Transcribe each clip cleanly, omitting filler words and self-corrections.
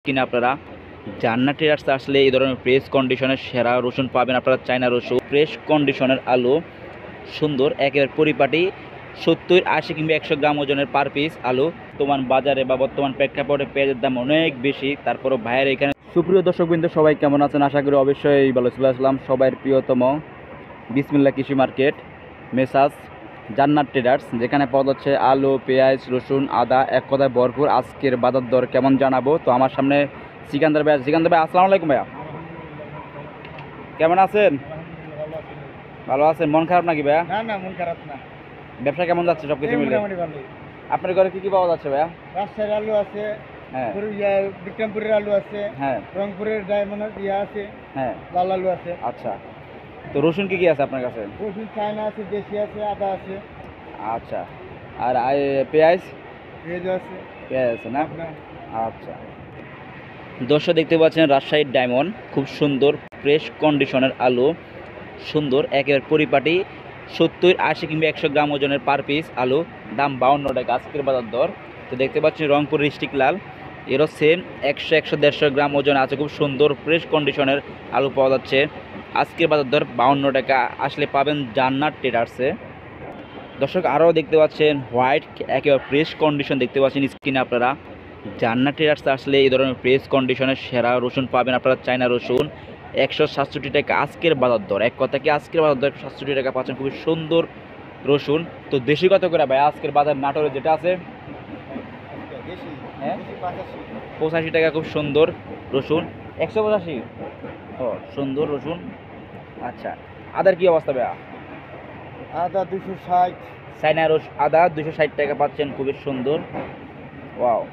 কিনা আপনারা জান্নাত ট্রেডার্স আসলে এই ধরনের ফ্রেশ কন্ডিশনের সেরা রসুন পাবেন। আপনারা চায়না রসুন ফ্রেশ কন্ডিশনের আলু সুন্দর একেবারে পরিপাটি 70, 80 কিংবা 100 গ্রাম ওজনের পার পিস আলু। বর্তমান বাজারে বা বর্তমান প্রেক্ষাপটে পেঁয়াজের দাম অনেক বেশি, তারপরও ভাইয়ের এখানে। সুপ্রিয় দর্শকবৃন্দ, সবাই কেমন আছেন? আশা করি অবশ্যই ভালো চলে আসলাম সবাই প্রিয়তম বিসমিল্লাহ কৃষি মার্কেট মেসাজ জান্নাত ট্রেডার্স, যেখানে পাওয়া যাচ্ছে আলু, পেঁয়াজ, রসুন, আদা, এক কথায় ভরপুর। আজকের বাজার দর কেমন জানাবো। তো আমার সামনে সিকান্দার ভাই। সিকান্দার ভাই, আসসালামু আলাইকুম ভাইয়া, কেমন আছেন? ভালো আছেন? মন খারাপ নাকি ভাইয়া? না না, মন খারাপ না। ব্যবসা কেমন যাচ্ছে সব কিছু মিলে? মোটামুটি ভালো। আপনার ঘরে কি কি পাওয়া যাচ্ছে ভাইয়া? রাজশাহীর আলু আছে, হ্যাঁ বিক্রমপুরের আলু আছে, হ্যাঁ রংপুরের ডায়মন্ড আছে, হ্যাঁ। লাল আলু আছে। আচ্ছা, তো রসুন কি কি আছে আপনার কাছে? রসুন চায়না আছে, দেশি আছে, আদা আছে। আচ্ছা, আর পেঁয়াজ? পেঁয়াজ আছে। পেঁয়াজ আছে না? আপনার আচ্ছা, দর্শক দেখতে পাচ্ছেন রাজশাহীর ডায়মন্ড, খুব সুন্দর ফ্রেশ কন্ডিশনের আলু, সুন্দর একেবারে পরিপাটি 70, 80 কিংবা 100 গ্রাম ওজনের পার পিস আলু, দাম 52 টাকা আজকের বাজার দর। তো দেখতে পাচ্ছেন রংপুর ডিস্ট্রিক্ট লাল, এরও সেম 100, 150 গ্রাম ওজন আছে। খুব সুন্দর ফ্রেশ কন্ডিশনের আলু পাওয়া যাচ্ছে। আজকের বাজার দর 52 টাকা, আসলে পাবেন জান্নাত ট্রেডার্সে। দর্শক আরও দেখতে পাচ্ছেন হোয়াইট একেবারে ফ্রেশ কন্ডিশন দেখতে পাচ্ছেন স্ক্রিনে আপনারা। জান্নাত ট্রেডার্স আসলে এই ধরনের ফ্রেশ কন্ডিশনের সেরা রসুন পাবেন। আপনারা চায়না রসুন 167 টাকা আজকের বাজার দর। এক কথা কি আজকের বাজার দর 167 টাকা পাচ্ছেন খুবই সুন্দর রসুন। তো দেশি কত করে ভাই আজকের বাজার নাটোরে যেটা আছে? দেশি, হ্যাঁ, দেশি 85। 85 টাকা খুব সুন্দর রসুন। 185? ও, সুন্দর রসুন। আচ্ছা, আদার কি অবস্থা ভাইয়া? আদা 260। চায়না আদা 260 টাকা পাচ্ছেন, খুবই সুন্দর। ওয়াও।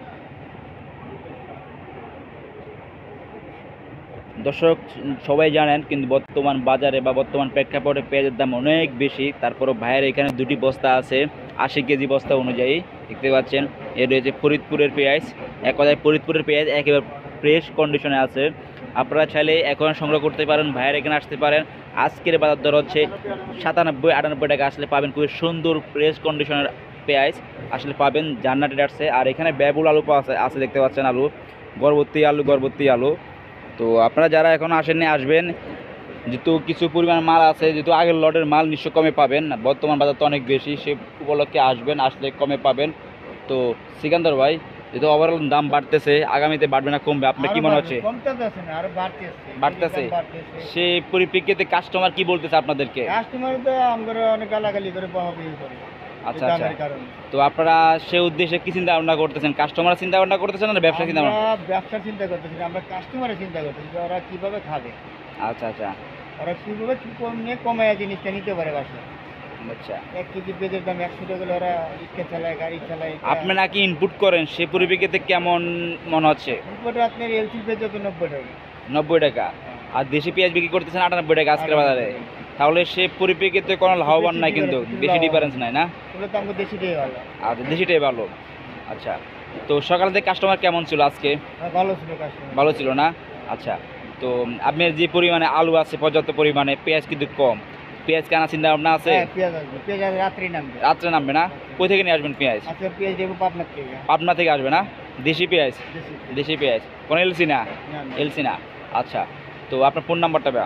দর্শক সবাই জানেন কিন্তু বর্তমান বাজারে বা বর্তমান প্রেক্ষাপটে পেঁয়াজের দাম অনেক বেশি, তারপরও ভাইয়ের এখানে দুটি বস্তা আছে 80 কেজি বস্তা অনুযায়ী। দেখতে পাচ্ছেন এর রয়েছে ফরিদপুরের পেঁয়াজ, এক কথায় ফরিদপুরের পেঁয়াজ একেবারে ফ্রেশ কন্ডিশনে আছে। আপনারা চাইলে এখন সংগ্রহ করতে পারেন, ভাইয়ের এখানে আসতে পারেন। আজকের বাজার দর হচ্ছে 97, 98 টাকা, আসলে পাবেন খুবই সুন্দর ফ্রেশ কন্ডিশনের পেঁয়াজ, আসলে পাবেন জান্নাত ট্রেডার্সে। আর এখানে ব্যয়বহুল আলু পাওয়া আছে, দেখতে পাচ্ছেন আলু গর্ভবতী আলু। তো আপনারা যারা এখন আসেননি আসবেন, যেহেতু কিছু পরিমাণ মাল আছে, যেহেতু আগের লটের মাল নিশ্চয় কমে পাবেন, বর্তমান বাজার তো অনেক বেশি, সে উপলক্ষে আসবেন, আসলে কমে পাবেন। তো সিকান্দার ভাই, যেহেতু ওভারঅল দাম বাড়তেছে, আগামীতে বাড়বে না কমবে আপনার কি মনে হচ্ছে? বাড়তেছে। সে পরিপ্রেক্ষিতে কাস্টমার কি বলতেছে আপনাদেরকে? কাস্টমার তো আমরা অনেক গালাগালি করে বহাবহি করে। আচ্ছা আচ্ছা, তো আপনারা সে উদ্দেশ্যে কি চিন্তা ভাবনা করতেছেন? কাস্টমার চিন্তা ভাবনা করতেছেন না ব্যবসা চিন্তা ভাবনা? ব্যবসার চিন্তা করতেছি, আমরা কাস্টমারের চিন্তা করতেছি যে ওরা কিভাবে খাবে। আচ্ছা আচ্ছা, ওরা কিভাবে কমায় জিনিসটা নিতে পারে বাসায়। আচ্ছা, 1 কেজি পেঁয়াজের দাম 100 টাকা হলে ওরা রিক্সা চালায়, গাড়ি চালায়। আপনি নাকি ইনপুট করেন, সে পরিপ্রেক্ষিতে কেমন মনে হচ্ছে? ইনপুটে আপনার এলসি পেঁয়াজ তো 90 টাকা। 90 টাকা, আর দেশি পেঁয়াজ বিক্রি করতেছেন 98 টাকা আজকের বাজারে। তাহলে সে পরিপ্রেক্ষিতে কোনো লাভবান নাই, কিন্তু বেশি ডিফারেন্স নাই না? তাহলে তো আমাকে দেশিটাই ভালো। আচ্ছা, দেশিটাই ভালো। আচ্ছা, তো সকাল থেকে কাস্টমার কেমন ছিল আজকে? ভালো ছিল কাস্টমার। ভালো ছিল না? আচ্ছা, তো আপনার যে পরিমাণে আলু আছে পর্যাপ্ত পরিমাণে, পেঁয়াজ কিন্তু কম, পেঁয়াজ কেনার চিন্তা ভাবনা আছে? হ্যাঁ, পেঁয়াজ আসবে, পেঁয়াজ আজ রাত্রি নামবে। রাত্রে নামবে না? কোথা থেকে নিয়ে আসবেন পেঁয়াজ? আজকে পেঁয়াজ দেবো পাবনার থেকে। পাবনা থেকে আসবে না? দেশি পেঁয়াজ? দেশি। দেশি পেঁয়াজ, কোনো এলসি না? না, না। এলসি না। আচ্ছা, তো আপনার ফোন নাম্বারটা ভাইয়া?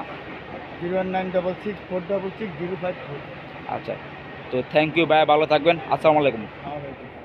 01966 466 054। আচ্ছা, তো থ্যাংক ইউ ভাইয়া, ভালো থাকবেন। আসসালামু আলাইকুম। আমাদের